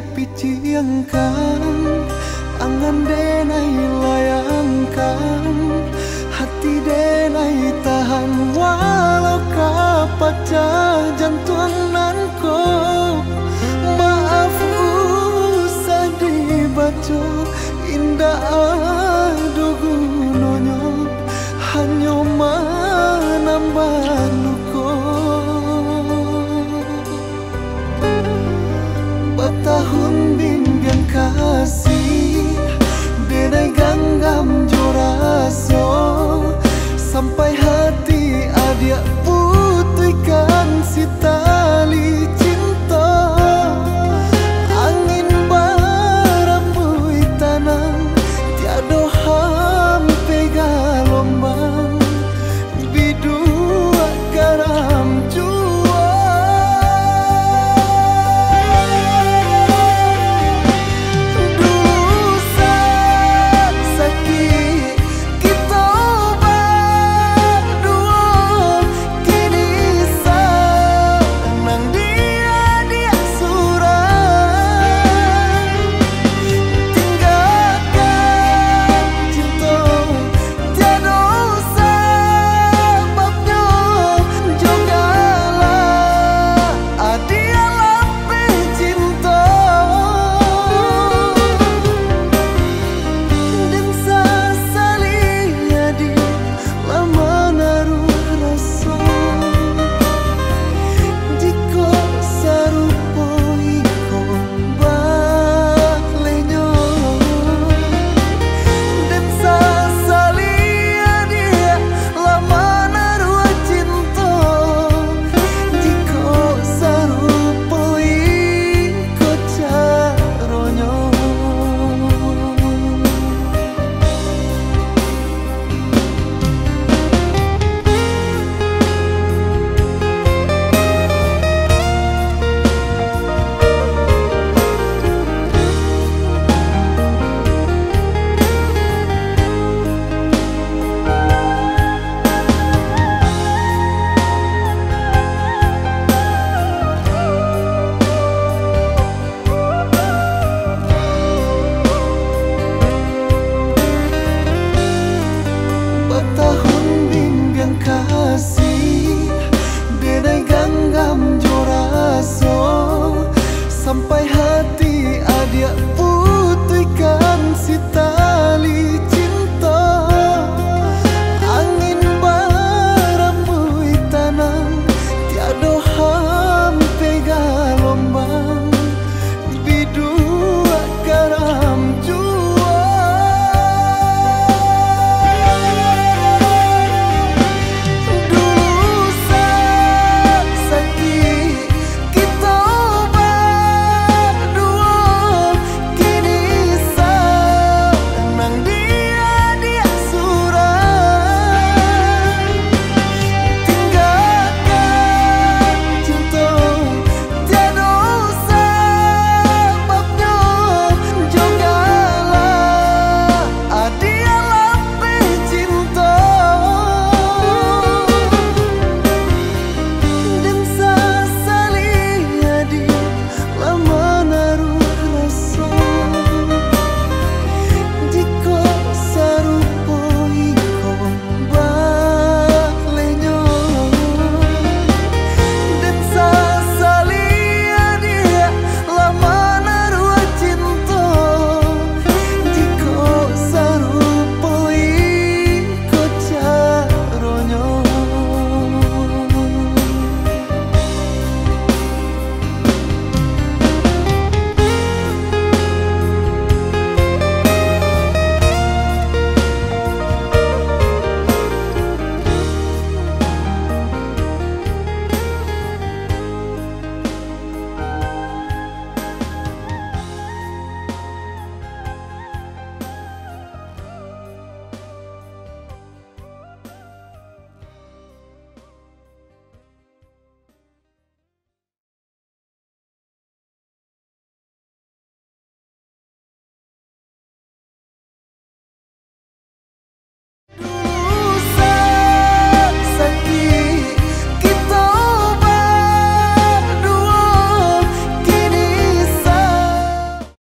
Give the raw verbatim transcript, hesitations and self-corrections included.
piciangkan, angan denai layangkan, hati denai tahan walau kapacah jantung nanko. Maaf usah dibaca indah aduh nonyo, hanya menambah luka. Batahun bimbing kasih denai ganggam joraso, sampai hati adia putihkan si tali cinta. Angin barambui tanam tiada hampe galombang, bidua garam jua. Dosa sakit kita berdua, kini senang dia dia surang. Tinggalkan cinta tiada sebabnya, jogalah adia lampe cinta. Dan sasali adi lama naruh rasa, jika sarupo iko baklenya. Dan sasali adi lama naruh cinta, jika sarupo iko caronyo. Batahun bimbing kasih denai ganggam joraso, sampai hati adia putihkan si